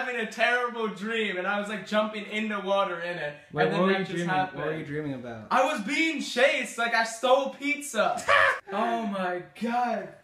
having a terrible dream, and I was like jumping into water in it. Wait, and then that just happened. What were you dreaming about? I was being chased, like I stole pizza. Oh my god.